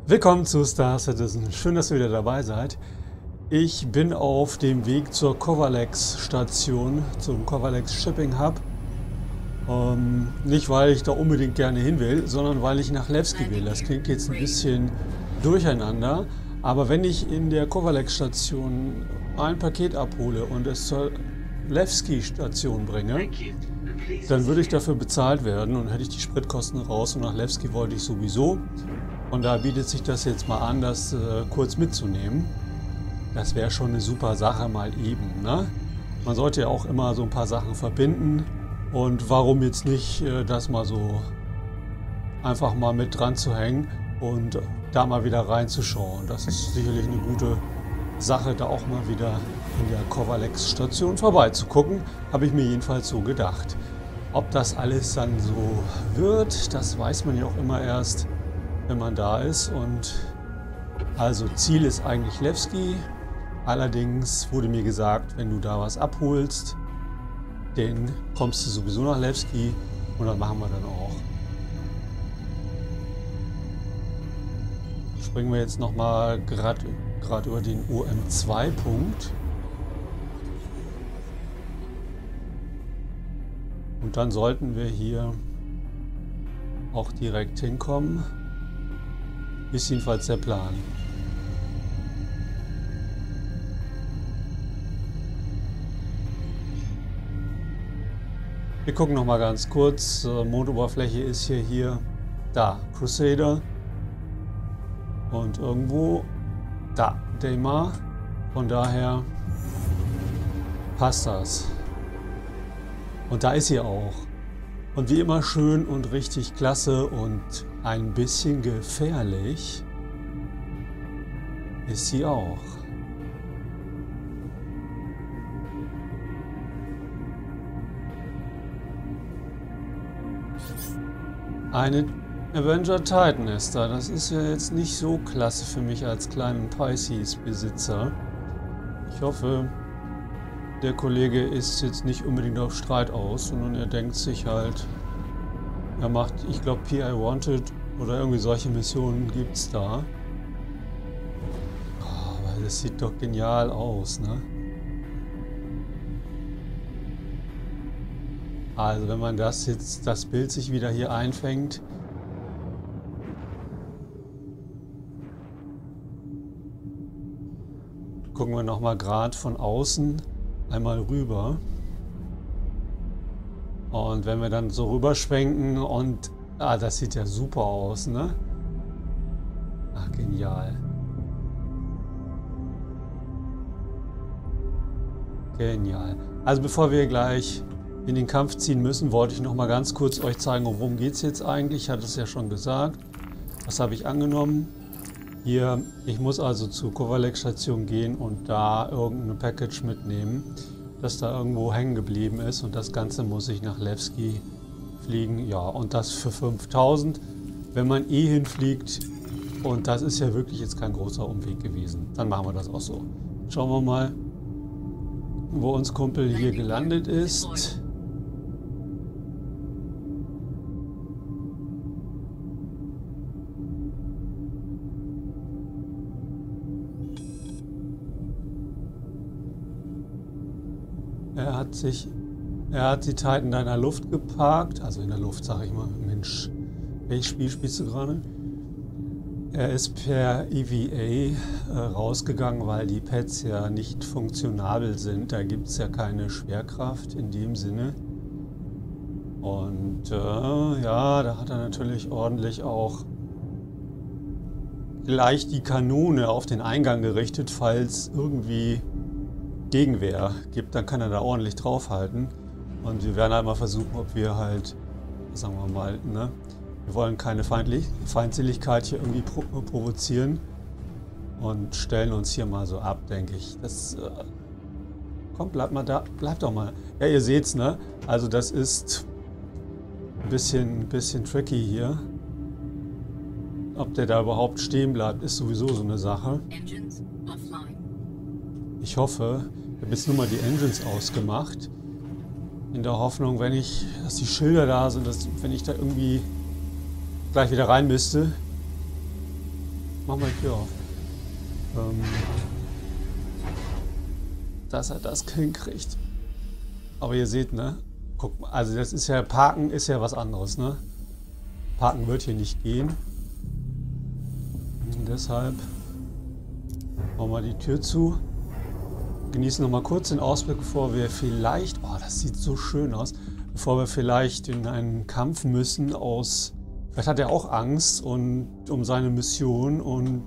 Willkommen zu Star Citizen. Schön, dass ihr wieder dabei seid. Ich bin auf dem Weg zur Covalex Station, zum Covalex Shipping Hub. Nicht, weil ich da unbedingt gerne hin will, sondern weil ich nach Levski will. Das klingt jetzt ein bisschen durcheinander, aber wenn ich in der Covalex Station ein Paket abhole und es zur Levski Station bringe, dann würde ich dafür bezahlt werden und hätte ich die Spritkosten raus, und nach Levski wollte ich sowieso. Und da bietet sich das jetzt mal an, das kurz mitzunehmen. Das wäre schon eine super Sache mal eben, ne? Man sollte ja auch immer so ein paar Sachen verbinden. Und warum jetzt nicht das mal so einfach mal mit dran zu hängen und da mal wieder reinzuschauen. Das ist sicherlich eine gute Sache, da auch mal wieder in der Covalex Station vorbeizugucken. Habe ich mir jedenfalls so gedacht. Ob das alles dann so wird, das weiß man ja auch immer erst, wenn man da ist. Und also Ziel ist eigentlich Levski. Allerdings wurde mir gesagt, wenn du da was abholst, dann kommst du sowieso nach Levski und dann machen wir dann auch. Springen wir jetzt nochmal gerade über den OM2-Punkt. Und dann sollten wir hier auch direkt hinkommen. Ist jedenfalls der Plan. Wir gucken noch mal ganz kurz. Mondoberfläche ist hier. Da, Crusader. Und irgendwo da, Daymar. Von daher passt das. Und da ist sie auch. Und wie immer schön und richtig klasse und ein bisschen gefährlich ist sie auch. Eine Avenger Titan ist da. Das ist ja jetzt nicht so klasse für mich als kleinen Pisces-Besitzer. Ich hoffe, der Kollege ist jetzt nicht unbedingt auf Streit aus, sondern er denkt sich halt, er macht, ich glaube, PI Wanted oder irgendwie solche Missionen gibt es da. Oh, aber das sieht doch genial aus, ne? Also wenn man das jetzt, das Bild sich wieder hier einfängt. Gucken wir nochmal gerade von außen einmal rüber. Und wenn wir dann so rüberschwenken und... Ah, das sieht ja super aus, ne? Ach, genial. Genial. Also bevor wir gleich in den Kampf ziehen müssen, wollte ich noch mal ganz kurz euch zeigen, worum geht es jetzt eigentlich. Ich hatte es ja schon gesagt. Was habe ich angenommen? Hier, ich muss also zur Covalex Station gehen und da irgendein Package mitnehmen, das da irgendwo hängen geblieben ist, und das Ganze muss ich nach Levski fliegen. Ja, und das für 5000, wenn man eh hinfliegt, und das ist ja wirklich jetzt kein großer Umweg gewesen. Dann machen wir das auch so. Schauen wir mal, wo uns Kumpel hier gelandet ist. Er hat die Titan da in der Luft geparkt, also in der Luft, sage ich mal. Mensch, welches Spiel spielst du gerade? Er ist per EVA rausgegangen, weil die Pads ja nicht funktionabel sind. Da gibt es ja keine Schwerkraft in dem Sinne. Und ja, da hat er natürlich ordentlich auch gleich die Kanone auf den Eingang gerichtet, falls irgendwie Gegenwehr gibt, dann kann er da ordentlich draufhalten. Und wir werden halt mal versuchen, ob wir halt, sagen wir mal, ne, wir wollen keine Feindseligkeit hier irgendwie provozieren und stellen uns hier mal so ab, denke ich. Das, komm, bleibt mal da, bleibt doch mal. Ja, ihr seht's, ne? Also das ist ein bisschen tricky hier. Ob der da überhaupt stehen bleibt, ist sowieso so eine Sache. Ich hoffe, ich habe jetzt nur mal die Engines ausgemacht. In der Hoffnung, dass die Schilder da sind, wenn ich da irgendwie gleich wieder rein müsste, Mach mal die Tür auf. Dass er das hinkriegt. Aber ihr seht, ne? Guck mal, also das ist ja, Parken ist ja was anderes, ne? Parken wird hier nicht gehen. Und deshalb machen wir die Tür zu. Genießen noch mal kurz den Ausblick, bevor wir vielleicht, oh, das sieht so schön aus, bevor wir vielleicht in einen Kampf müssen aus, vielleicht hat er auch Angst und um seine Mission und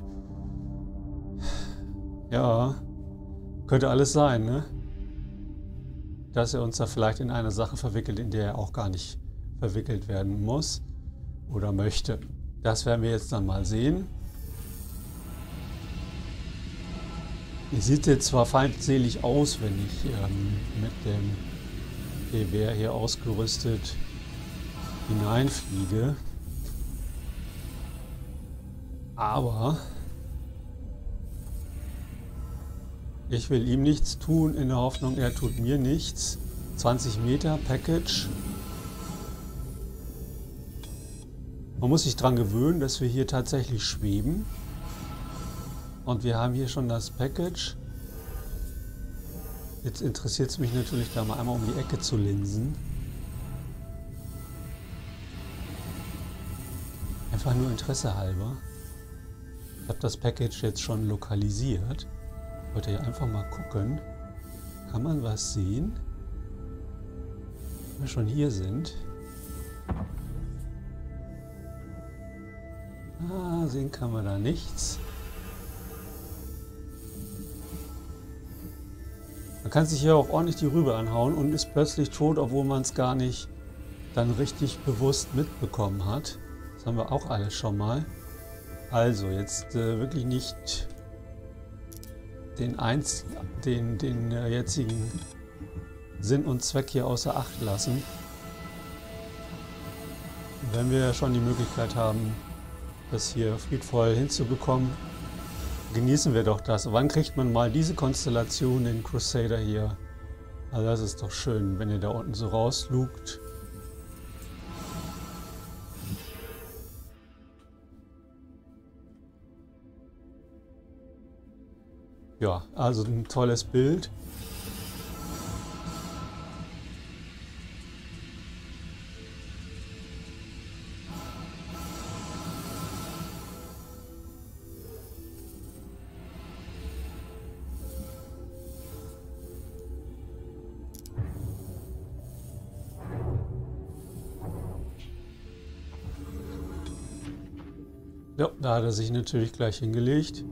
ja, könnte alles sein, ne? Dass er uns da vielleicht in eine Sache verwickelt, in der er auch gar nicht verwickelt werden muss oder möchte. Das werden wir jetzt dann mal sehen. Es sieht jetzt zwar feindselig aus, wenn ich mit dem Gewehr hier ausgerüstet hineinfliege, aber ich will ihm nichts tun, in der Hoffnung, er tut mir nichts. 20 Meter Package. Man muss sich daran gewöhnen, dass wir hier tatsächlich schweben. Und wir haben hier schon das Package. Jetzt interessiert es mich natürlich, da mal einmal um die Ecke zu linsen. Einfach nur Interesse halber. Ich habe das Package jetzt schon lokalisiert. Ich wollte ja einfach mal gucken. Kann man was sehen? Wenn wir schon hier sind. Ah, sehen kann man da nichts. Man kann sich hier auch ordentlich die Rübe anhauen und ist plötzlich tot, obwohl man es gar nicht dann richtig bewusst mitbekommen hat. Das haben wir auch alles schon mal. Also jetzt wirklich nicht den jetzigen Sinn und Zweck hier außer Acht lassen. Wenn wir schon die Möglichkeit haben, das hier friedvoll hinzubekommen, genießen wir doch das. Wann kriegt man mal diese Konstellation in Crusader hier? Also das ist doch schön, wenn ihr da unten so rauslugt. Ja, also ein tolles Bild. Ja, da hat er sich natürlich gleich hingelegt.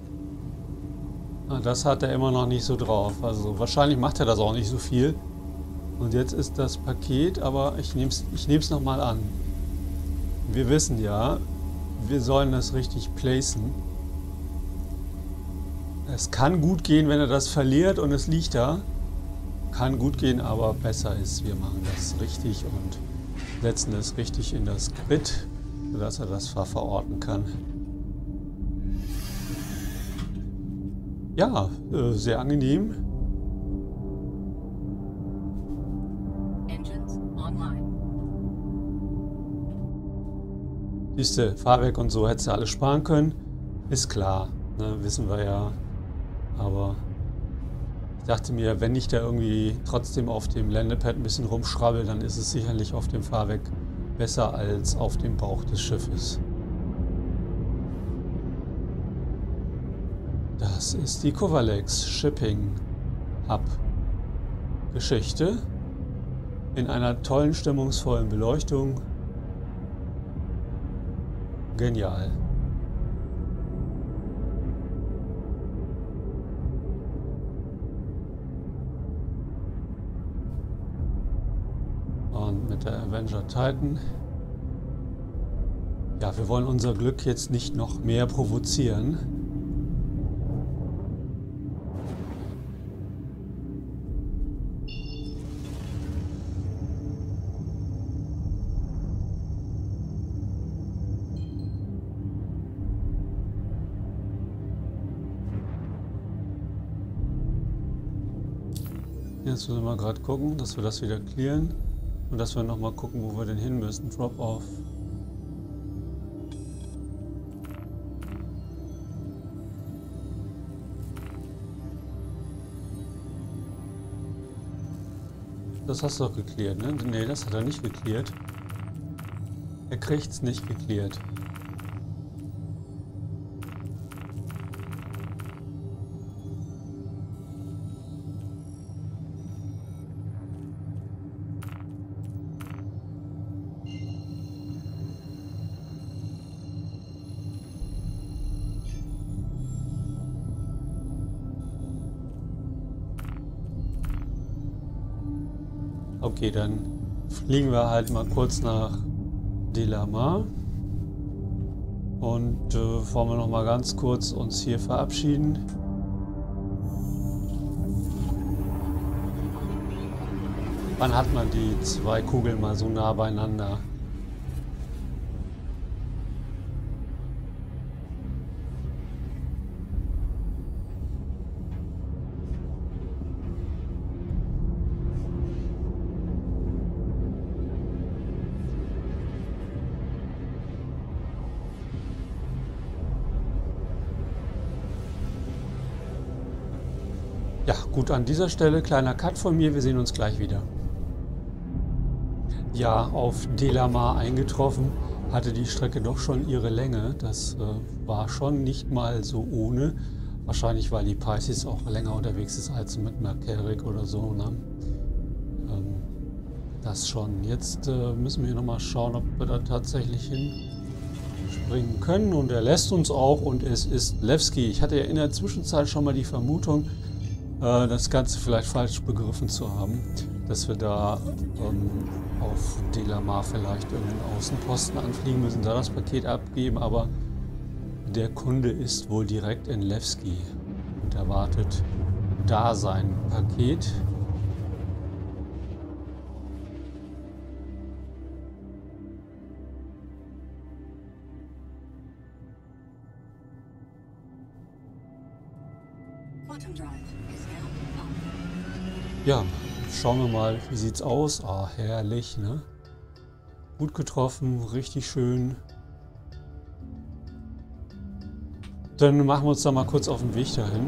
Das hat er immer noch nicht so drauf. Also wahrscheinlich macht er das auch nicht so viel. Und jetzt ist das Paket, aber ich nehme es nochmal an. Wir wissen ja, wir sollen das richtig placen. Es kann gut gehen, wenn er das verliert und es liegt da. Kann gut gehen, aber besser ist, wir machen das richtig und setzen es richtig in das Grid, sodass er das verorten kann. Ja, sehr angenehm. Siehste, Fahrwerk und so hättest du alles sparen können. Ist klar, ne, wissen wir ja. Aber ich dachte mir, wenn ich da irgendwie trotzdem auf dem Landepad ein bisschen rumschrabbel, dann ist es sicherlich auf dem Fahrwerk besser als auf dem Bauch des Schiffes. Das ist die Covalex Shipping Hub Geschichte in einer tollen, stimmungsvollen Beleuchtung. Genial. Und mit der Avenger Titan. Ja, wir wollen unser Glück jetzt nicht noch mehr provozieren. Jetzt müssen wir mal gerade gucken, dass wir das wieder clearen und dass wir nochmal gucken, wo wir denn hin müssen. Drop-off. Das hast du doch geklärt, ne? Ne, das hat er nicht geklärt. Er kriegt's nicht geklärt. Okay, dann fliegen wir halt mal kurz nach Delamar und wollen wir noch mal ganz kurz uns hier verabschieden. Wann hat man die zwei Kugeln mal so nah beieinander? Ja, gut, an dieser Stelle kleiner Cut von mir. Wir sehen uns gleich wieder. Ja, auf Delamar eingetroffen, hatte die Strecke doch schon ihre Länge. Das war schon nicht mal so ohne. Wahrscheinlich, weil die Pisces auch länger unterwegs ist als mit Merkerik oder so. Ne? Das schon. Jetzt müssen wir hier nochmal schauen, ob wir da tatsächlich hinspringen können. Und er lässt uns auch und es ist Levski. Ich hatte ja in der Zwischenzeit schon mal die Vermutung, das Ganze vielleicht falsch begriffen zu haben, dass wir da auf Delamar vielleicht irgendeinen Außenposten anfliegen müssen, da das Paket abgeben, aber der Kunde ist wohl direkt in Levski und erwartet da sein Paket. Ja, schauen wir mal, wie sieht's aus. Ah, herrlich, ne? Gut getroffen, richtig schön. Dann machen wir uns da mal kurz auf den Weg dahin.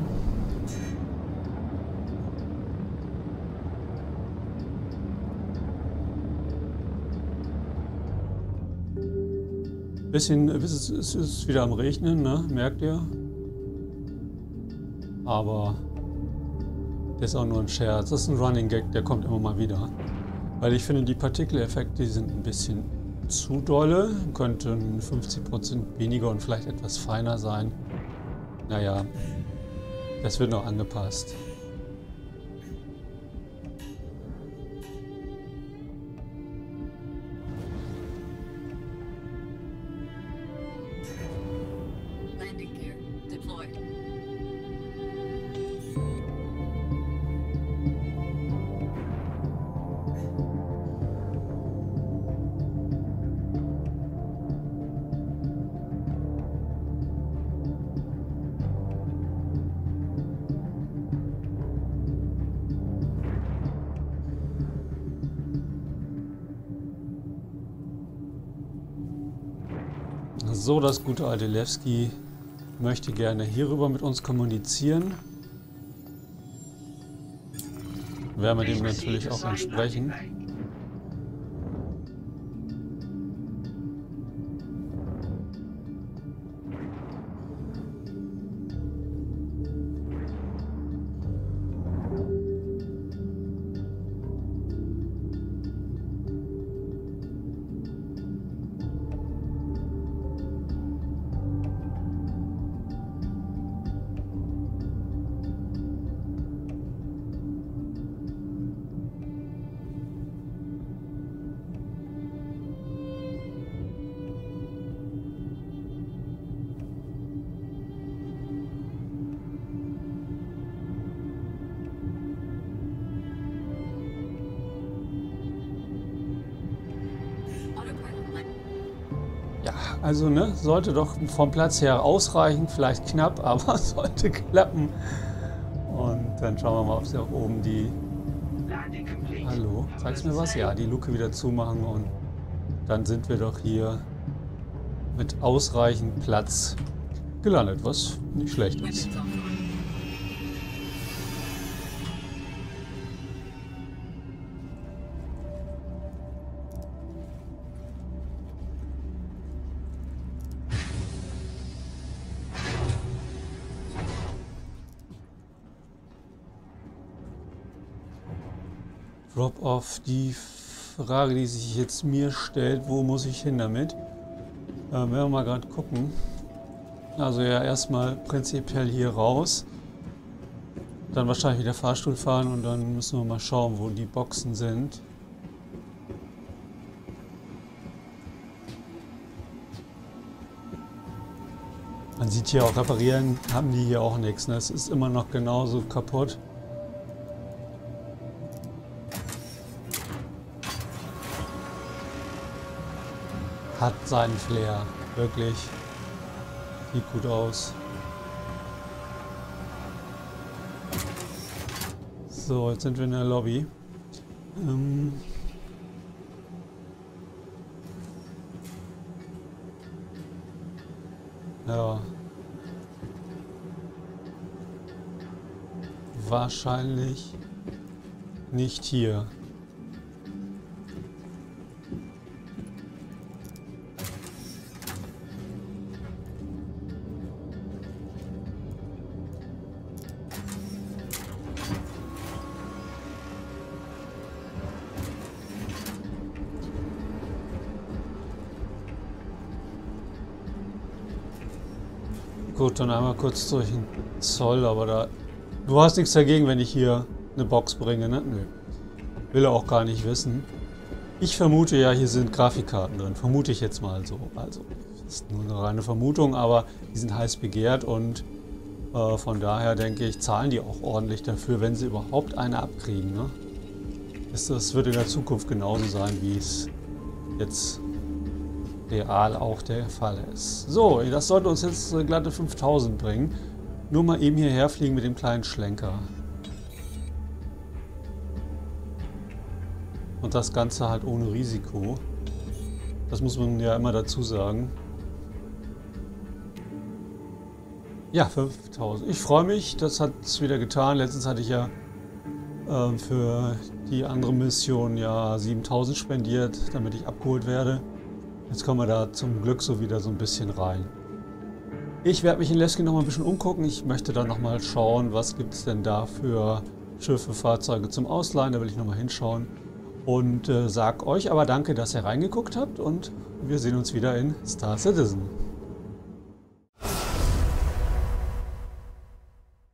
Es ist wieder am Regnen, ne? Merkt ihr? Aber der ist auch nur ein Scherz. Das ist ein Running Gag, der kommt immer mal wieder. Weil ich finde, die Partikeleffekte, die sind ein bisschen zu dolle. Könnten 50% weniger und vielleicht etwas feiner sein. Naja, das wird noch angepasst. Landing gear deployed. So, das gute alte Levski möchte gerne hierüber mit uns kommunizieren. Werden wir dem natürlich auch entsprechen. Ja, also ne, sollte doch vom Platz her ausreichen, vielleicht knapp, aber sollte klappen. Und dann schauen wir mal, ob sie auch oben die... Hallo, zeigst du mir was? Ja, die Luke wieder zumachen und dann sind wir doch hier mit ausreichend Platz gelandet, was nicht schlecht ist. Drop-off, die Frage, die sich jetzt mir stellt, wo muss ich hin damit? Werden wir mal gerade gucken. Also ja, erstmal prinzipiell hier raus. Dann wahrscheinlich wieder Fahrstuhl fahren und dann müssen wir mal schauen, wo die Boxen sind. Man sieht hier auch, reparieren haben die hier auch nichts. Ne? Es ist immer noch genauso kaputt. Hat seinen Flair, wirklich. Sieht gut aus. So, jetzt sind wir in der Lobby. Ja. Wahrscheinlich nicht hier. Gut, dann einmal kurz durch den Zoll, aber da... Du hast nichts dagegen, wenn ich hier eine Box bringe, ne? Nö. Will er auch gar nicht wissen. Ich vermute ja, hier sind Grafikkarten drin. Vermute ich jetzt mal so. Also, das ist nur eine reine Vermutung, aber die sind heiß begehrt und von daher denke ich, zahlen die auch ordentlich dafür, wenn sie überhaupt eine abkriegen, ne? Das wird in der Zukunft genauso sein, wie es jetzt real auch der Fall ist. So, das sollte uns jetzt glatte 5000 bringen. Nur mal eben hierher fliegen mit dem kleinen Schlenker. Und das Ganze halt ohne Risiko. Das muss man ja immer dazu sagen. Ja, 5000. Ich freue mich, das hat es wieder getan. Letztens hatte ich ja für die andere Mission ja 7000 spendiert, damit ich abgeholt werde. Jetzt kommen wir da zum Glück so wieder so ein bisschen rein. Ich werde mich in Levski noch mal ein bisschen umgucken. Ich möchte dann noch mal schauen, was gibt es denn da für Schiffe, Fahrzeuge zum Ausleihen. Da will ich noch mal hinschauen. Und sag euch aber danke, dass ihr reingeguckt habt. Und wir sehen uns wieder in Star Citizen.